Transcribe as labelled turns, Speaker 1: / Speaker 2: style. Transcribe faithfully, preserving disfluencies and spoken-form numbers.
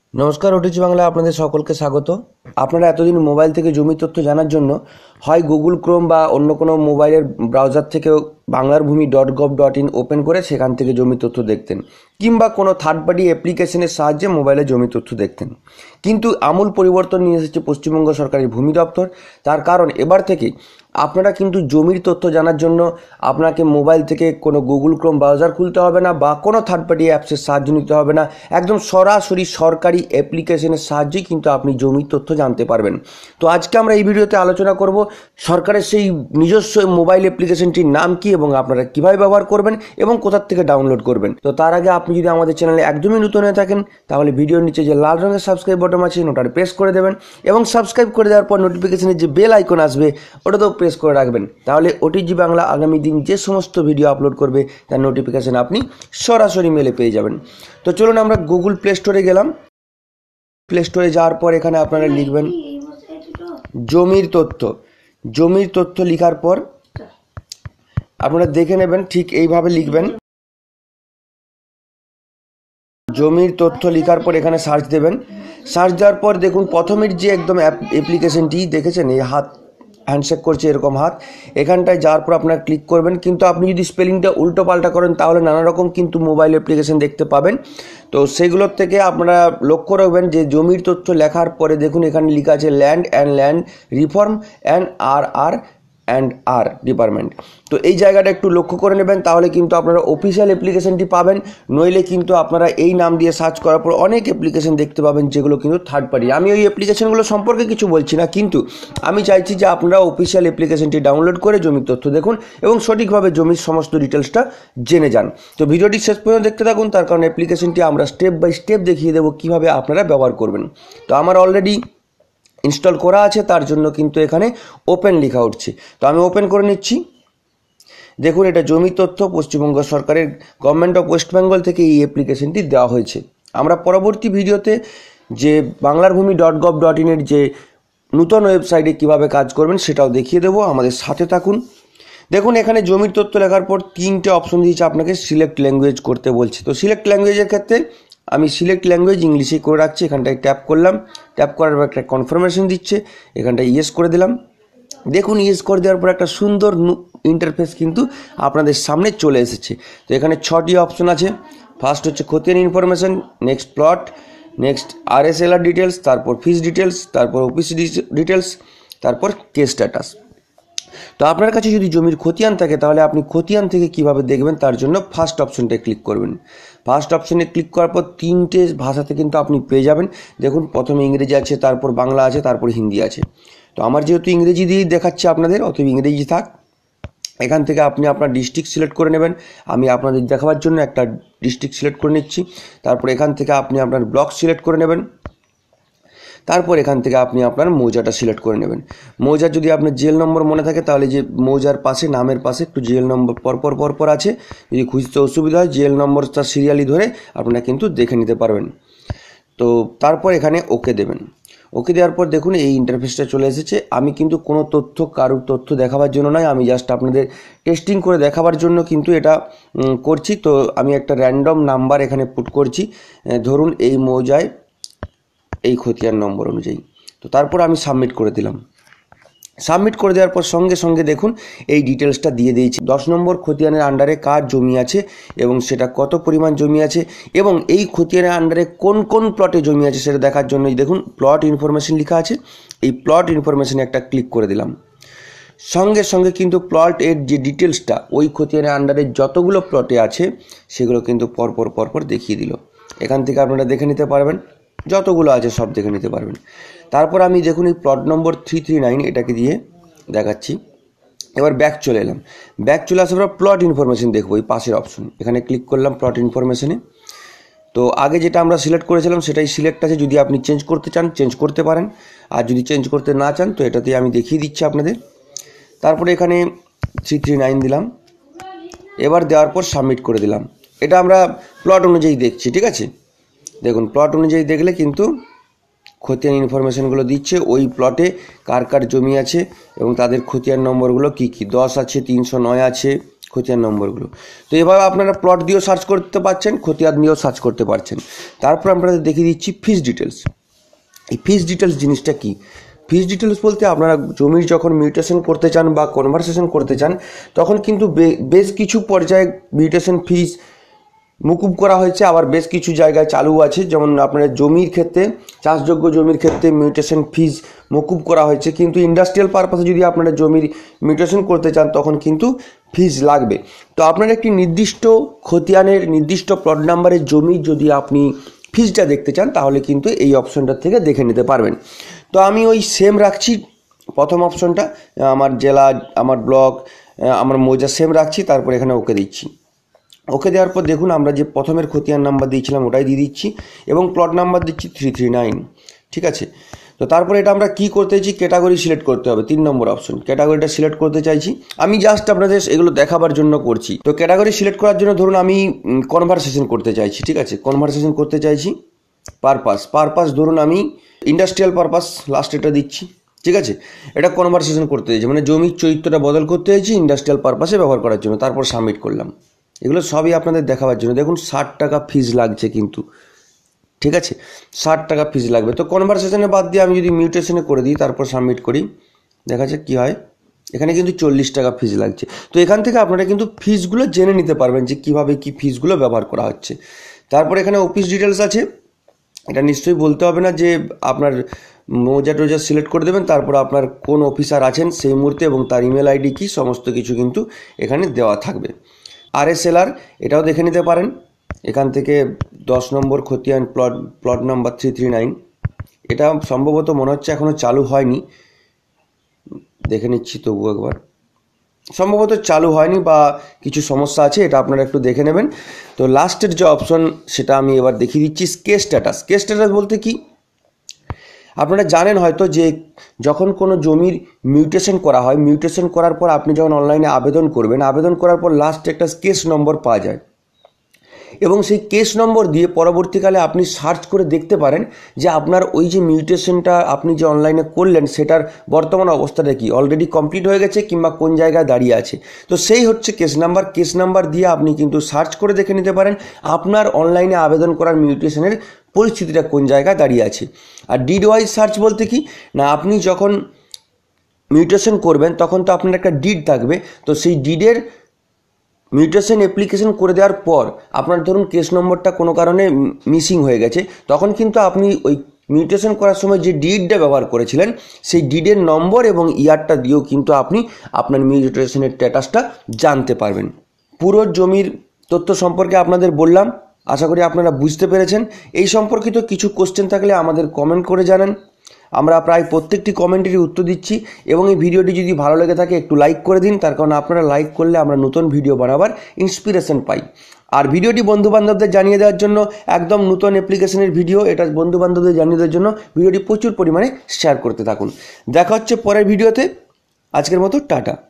Speaker 1: নমস্কার, ওটিজি বাংলা আপনাদের সকলকে স্বাগত। আপনারা এতদিন মোবাইল থেকে জমি তথ্য জানার জন্য হয় গুগল ক্রোম বা অন্য কোনো মোবাইলের ব্রাউজার থেকেও বাংলার Bhumi dot gov dot in open করে সেখান থেকে জমি তথ্য দেখতেন, কিংবা কোনো থার্ড পার্টি অ্যাপ্লিকেশনের সাহায্যে মোবাইলে জমি তথ্য দেখতেন। কিন্তু আমূল পরিবর্তন নিয়ে এসেছে পশ্চিমবঙ্গ সরকারের ভূমি দপ্তর। তার কারণ এবার থেকে আপনারা কিন্তু জমির তথ্য জানার জন্য আপনাকে মোবাইল থেকে কোনো গুগল ক্রোম ব্রাউজার খুলতে হবে না বা কোনো থার্ড পার্টি অ্যাপসের সাহায্য নিতে হবে না। একদম সরাসরি সরকারি অ্যাপ্লিকেশনের সাহায্যেই কিন্তু আপনি জমির তথ্য জানতে পারবেন। তো আজকে আমরা এই ভিডিওতে আলোচনা করব সরকারের সেই নিজস্ব মোবাইল অ্যাপ্লিকেশনটির নাম কি এবং আপনারা কীভাবে ব্যবহার করবেন এবং কোথার থেকে ডাউনলোড করবেন। তো তার আগে আপনি যদি আমাদের চ্যানেলে একদমই নতুন হয়ে থাকেন তাহলে ভিডিওর নিচে যে লাল রঙের সাবস্ক্রাইব বাটন আছে ওটাতে প্রেস করে দেবেন এবং সাবস্ক্রাইব করে দেওয়ার পর নোটিফিকেশনের যে বেল আইকন আসবে ওটাতেও প্রেস করে রাখবেন। তাহলে ওটিজি বাংলা আগামী দিন যে সমস্ত ভিডিও আপলোড করবে তার নোটিফিকেশন আপনি সরাসরি মেলে পেয়ে যাবেন। তো চলুন আমরা গুগল প্লে স্টোরে গেলাম। প্লে স্টোরে যাওয়ার পর এখানে আপনারা লিখবেন জমির তথ্য। জমির তথ্য লেখার পর আপনারা দেখে নেবেন, ঠিক এইভাবে লিখবেন। জমির তথ্য লেখার পর এখানে সার্চ দেবেন। সার্চ দেওয়ার পর দেখুন প্রথমের যে একদম অ্যাপ্লিকেশনটি দেখেছেন, এই হাত হ্যান্ডশেক করছে এরকম হাত, এখানটায় যাওয়ার পর আপনারা ক্লিক করবেন। কিন্তু আপনি যদি স্পেলিংটা উল্টো পাল্টা করেন তাহলে নানা রকম কিন্তু মোবাইল অ্যাপ্লিকেশন দেখতে পাবেন। তো সেগুলোর থেকে আপনারা লক্ষ্য রাখবেন যে জমির তথ্য লেখার পরে দেখুন এখানে লেখা আছে land and land reform and R R and R department. তো এই জায়গাটা একটু লক্ষ্য করে নেবেন, তাহলে কিন্তু আপনারা অফিসিয়াল অ্যাপ্লিকেশনটি পাবেন। নইলে কিন্তু আপনারা এই নাম দিয়ে সার্চ করার পর অনেক অ্যাপ্লিকেশন দেখতে পাবেন যেগুলো কিন্তু থার্ড পার্টি। আমি ওই অ্যাপ্লিকেশনগুলো সম্পর্কে কিছু বলছি না, কিন্তু আমি চাইছি যে আপনারা অফিসিয়াল অ্যাপ্লিকেশনটি ডাউনলোড করে জমির তথ্য দেখুন এবং সঠিকভাবে জমির সমস্ত ডিটেলসটা জেনে যান। তো ভিডিওটি শেষ পর্যন্ত দেখতে থাকুন, তার কারণ অ্যাপ্লিকেশনটি আমরা স্টেপ বাই স্টেপ দেখিয়ে দেবো কীভাবে আপনারা ব্যবহার করবেন। তো আমার অলরেডি ইনস্টল করা আছে, তার জন্য কিন্তু এখানে ওপেন লেখা উঠছে। তো আমি ওপেন করে নিচ্ছি। দেখুন এটা জমি তথ্য, পশ্চিমবঙ্গ সরকারের গভর্নমেন্ট অফ ওয়েস্ট বেঙ্গল থেকে এই অ্যাপ্লিকেশনটি দেওয়া হয়েছে। আমরা পরবর্তী ভিডিওতে যে বাংলার ভূমি ডট গভ ডট ইনের যে নূতন ওয়েবসাইটে কীভাবে কাজ করবেন সেটাও দেখিয়ে দেবো, আমাদের সাথে থাকুন। দেখুন এখানে জমির তথ্য লেখার পর তিনটে অপশন দিয়েছে, আপনাকে সিলেক্ট ল্যাঙ্গুয়েজ করতে বলছে। তো সিলেক্ট ল্যাঙ্গুয়েজের ক্ষেত্রে আমি সিলেক্ট ল্যাঙ্গুয়েজ ইংলিশে করে রাখছি। এখানটায় ট্যাপ করলাম, ট্যাপ করার পর একটা কনফার্মেশন দিচ্ছে, এখানটায় ইয়েস করে দিলাম। দেখুন ইয়েস করে দেওয়ার পর একটা সুন্দর ইন্টারফেস কিন্তু আপনাদের সামনে চলে এসেছে। তো এখানে ছটি অপশন আছে। ফার্স্ট হচ্ছে খতিয়ান information, next plot, next RSLR details, তারপর ফিস ডিটেলস, তারপর ওপিসি ডিটেলস, তারপর কেস স্ট্যাটাস। তো আপনার কাছে যদি জমির খতিয়ান থাকে তাহলে আপনি খতিয়ান থেকে কিভাবে দেখবেন তার জন্য ফার্স্ট অপশনটায় ক্লিক করবেন। ফার্স্ট অপশনে ক্লিক করার পর তিনটে ভাষাতে কিন্তু আপনি পেয়ে যাবেন। দেখুন প্রথমে ইংরেজি আছে, তারপর বাংলা আছে, তারপর হিন্দি আছে। তো আমার যেহেতু ইংরেজি দিয়েই দেখাচ্ছে আপনাদের, অতএব ইংরেজি থাক। এখান থেকে আপনি আপনার ডিস্ট্রিক্ট সিলেক্ট করে নেবেন। আমি আপনাদের দেখাবার জন্য একটা ডিস্ট্রিক্ট সিলেক্ট করে নিচ্ছি। তারপর এখান থেকে আপনি আপনার ব্লক সিলেক্ট করে নেবেন। তারপর এখান থেকে আপনি আপনার মৌজাটা সিলেক্ট করে নেবেন। মৌজার যদি আপনার জিএল নম্বর মনে থাকে তাহলে যে মৌজার পাশে নামের পাশে একটু জিএল নম্বর পরপর পরপর আছে, যদি খুঁজতে অসুবিধা হয় জিএল নম্বরটা সিরিয়ালি ধরে আপনারা কিন্তু দেখে নিতে পারবেন। তো তারপর এখানে ওকে দেবেন। ওকে দেওয়ার পর দেখুন এই ইন্টারফেসটা চলে এসেছে। আমি কিন্তু কোনো তথ্য কারুর তথ্য দেখাবার জন্য নয়, আমি জাস্ট আপনাদের টেস্টিং করে দেখাবার জন্য কিন্তু এটা করছি। তো আমি একটা র্যান্ডম নাম্বার এখানে পুট করছি, ধরুন এই মৌজায় এই খতিয়ান নম্বর অনুযায়ী। তো তারপর আমি সাবমিট করে দিলাম। সাবমিট করে দেওয়ার পর সঙ্গে সঙ্গে দেখুন এই ডিটেলসটা দিয়ে দিয়েছি। দশ নম্বর খতিয়ানের আন্ডারে কার জমি আছে এবং সেটা কত পরিমাণ জমি আছে এবং এই খতিয়ানের আন্ডারে কোন কোন প্লটে জমি আছে সেটা দেখার জন্য দেখুন প্লট ইনফরমেশন লেখা আছে। এই প্লট ইনফরমেশনে একটা ক্লিক করে দিলাম। সঙ্গে সঙ্গে কিন্তু প্লট এর যে ডিটেলসটা ওই খতিয়ানের আন্ডারে যতগুলো প্লটে আছে সেগুলো কিন্তু পরপর পরপর দেখিয়ে দিল। এখান থেকে আপনারা দেখে নিতে পারবেন, যতগুলো আছে সব দেখে নিতে পারবেন। তারপর আমি দেখুন এই plot number three three nine এটাকে দিয়ে দেখাচ্ছি। এবার ব্যাক চলে এলাম। ব্যাক চলে আসার পর প্লট ইনফরমেশন দেখবো, এই পাশের অপশন এখানে ক্লিক করলাম প্লট ইনফরমেশনে। তো আগে যেটা আমরা সিলেক্ট করেছিলাম সেটাই সিলেক্ট আছে, যদি আপনি চেঞ্জ করতে চান চেঞ্জ করতে পারেন, আর যদি চেঞ্জ করতে না চান তো এটাতে আমি দেখিয়ে দিচ্ছি আপনাদের। তারপরে এখানে থ্রি থ্রি নাইন দিলাম। এবার দেওয়ার পর সাবমিট করে দিলাম। এটা আমরা প্লট অনুযায়ী দেখছি, ঠিক আছে। দেখুন প্লট অনুযায়ী দেখলে কিন্তু খতিয়ান ইনফরমেশনগুলো দিচ্ছে, ওই প্লটে কার কার জমি আছে এবং তাদের খতিয়ান নম্বরগুলো কী কী, দশ আছে, তিনশো নয় আছে খতিয়ান নম্বরগুলো। তো এভাবে আপনারা প্লট দিয়েও সার্চ করতে পারছেন, খতিয়ান দিয়েও সার্চ করতে পারছেন। তারপর আপনাদের দেখিয়ে দিচ্ছি ফিস ডিটেলস। এই ফিস ডিটেলস জিনিসটা কি? ফিস ডিটেলস বলতে আপনারা জমির যখন মিউটেশন করতে চান বা কনভারসেশন করতে চান, তখন কিন্তু বেশ কিছু পর্যায়ে মিউটেশন ফিস মুকুব করা হয়েছে, আবার বেশ কিছু জায়গায় চালু আছে। যেমন আপনার জমির ক্ষেত্রে, চাষযোগ্য জমির ক্ষেত্রে মিউটেশন ফিস মকুব করা হয়েছে, কিন্তু ইন্ডাস্ট্রিয়াল পারপাসে যদি আপনারা জমির মিউটেশন করতে চান তখন কিন্তু ফিস লাগবে। তো আপনার একটি নির্দিষ্ট খতিয়ানের নির্দিষ্ট প্লট নাম্বারের জমি যদি আপনি ফিসটা দেখতে চান তাহলে কিন্তু এই অপশনটা থেকে দেখে নিতে পারবেন। তো আমি ওই সেম রাখছি, প্রথম অপশনটা আমার জেলা, আমার ব্লক, আমার মৌজা সেম রাখছি, তারপর এখানে ওকে দিচ্ছি। ওকে দেওয়ার পর দেখুন আমরা যে প্রথমের খতিয়ান নাম্বার দিয়েছিলাম ওটাই দিয়ে দিচ্ছি এবং প্লট নাম্বার দিচ্ছি থ্রি থ্রি নাইন। ঠিক আছে, তো তারপরে এটা আমরা কি করতে চাইছি, ক্যাটাগরি সিলেক্ট করতে হবে, তিন নম্বর অপশন ক্যাটাগরিটা সিলেক্ট করতে চাইছি। আমি জাস্ট আপনাদের এগুলো দেখাবার জন্য করছি। তো ক্যাটাগরি সিলেক্ট করার জন্য ধরুন আমি কনভারসেশন করতে চাইছি, ঠিক আছে, কনভারসেশন করতে চাইছি। পারপাস পারপাস ধরুন আমি ইন্ডাস্ট্রিয়াল পারপাস লাস্ট এটা দিচ্ছি, ঠিক আছে। এটা কনভারসেশন করতে চাইছি, মানে জমির চরিত্রটা বদল করতে চাইছি ইন্ডাস্ট্রিয়াল পারপাসে ব্যবহার করার জন্য, তারপর সাবমিট করলাম। এগুলো সবই আপনাদের দেখাবার জন্য। দেখুন ষাট টাকা ফিস লাগছে কিন্তু, ঠিক আছে, ষাট টাকা ফিস লাগবে। তো কনভারসেশনে বাদ দিয়ে আমি যদি মিউটেশনে করে দিই তারপর সাবমিট করি, দেখা যাক কী হয়। এখানে কিন্তু চল্লিশ টাকা ফিস লাগছে। তো এখান থেকে আপনারা কিন্তু ফিসগুলো জেনে নিতে পারবেন যে কীভাবে কী ফিসগুলো ব্যবহার করা হচ্ছে। তারপর এখানে অফিস ডিটেলস আছে, এটা নিশ্চয়ই বলতে হবে না যে আপনার মৌজা টোজা সিলেক্ট করে দেবেন, তারপর আপনার কোন অফিসার আছেন সেই মুহূর্তে এবং তার ইমেল আইডি কী সমস্ত কিছু কিন্তু এখানে দেওয়া থাকবে। আর এস এল আর এটাও দেখে নিতে পারেন এখান থেকে, দশ নম্বর খতিয়ান plot plot number three three nine. এটা সম্ভবত মনে হচ্ছে এখনও চালু হয়নি, দেখে নিচ্ছি তবু একবার, সম্ভবত চালু হয়নি বা কিছু সমস্যা আছে, এটা আপনারা একটু দেখে নেবেন। তো লাস্টের যে অপশন সেটা আমি এবার দেখিয়ে দিচ্ছি, কেস স্ট্যাটাস। কেস স্ট্যাটাস বলতে কি, আপনারা জানেন হয়তো যে যখন কোনো জমির মিউটেশন করা হয়, মিউটেশন করার পর আপনি যখন অনলাইনে আবেদন করবেন, আবেদন করার পর লাস্টে একটা কেস নম্বর পাওয়া যায় এবং সেই কেস নম্বর দিয়ে পরবর্তীকালে আপনি সার্চ করে দেখতে পারেন যে আপনার ওই যে মিউটেশনটা আপনি যে অনলাইনে করলেন সেটার বর্তমান অবস্থাটা কি, অলরেডি কমপ্লিট হয়ে গেছে কিংবা কোন জায়গায় দাঁড়িয়ে আছে। তো সেই হচ্ছে কেস নাম্বার। কেস নাম্বার দিয়ে আপনি কিন্তু সার্চ করে দেখে নিতে পারেন আপনার অনলাইনে আবেদন করার মিউটেশনের পরিস্থিতিটা কোন জায়গায় দাঁড়িয়ে আছে। আর ডিড ওয়াইজ সার্চ বলতে কি না, আপনি যখন মিউটেশন করবেন তখন তো আপনার একটা ডিড থাকবে, তো সেই ডিডের মিউটেশন অ্যাপ্লিকেশন করে দেওয়ার পর আপনার ধরুন কেস নম্বরটা কোনো কারণে মিসিং হয়ে গেছে, তখন কিন্তু আপনি ওই মিউটেশন করার সময় যে ডিডটা ব্যবহার করেছিলেন সেই ডিডের নম্বর এবং ইয়ারটা দিয়েও কিন্তু আপনি আপনার মিউটেশনের স্ট্যাটাসটা জানতে পারবেন। পুরো জমির তথ্য সম্পর্কে আপনাদের বললাম, আশা করি আপনারা বুঝতে পেরেছেন। এই সম্পর্কিত কিছু কোশ্চেন থাকলে আমাদের কমেন্ট করে জানান, আমরা প্রায় প্রত্যেকটি কমেন্টেরই উত্তর দিচ্ছি। এবং এই ভিডিওটি যদি ভালো লেগে থাকে একটু লাইক করে দিন, তার কারণ আপনারা লাইক করলে আমরা নতুন ভিডিও বানাবার ইন্সপিরেশন পাই। আর ভিডিওটি বন্ধুবান্ধবদের জানিয়ে দেওয়ার জন্য, একদম নতুন অ্যাপ্লিকেশনের ভিডিও, এটা বন্ধুবান্ধবদের জানিয়ে দেওয়ার জন্য ভিডিওটি প্রচুর পরিমাণে শেয়ার করতে থাকুন। দেখা হচ্ছে পরের ভিডিওতে, আজকের মতো টাটা।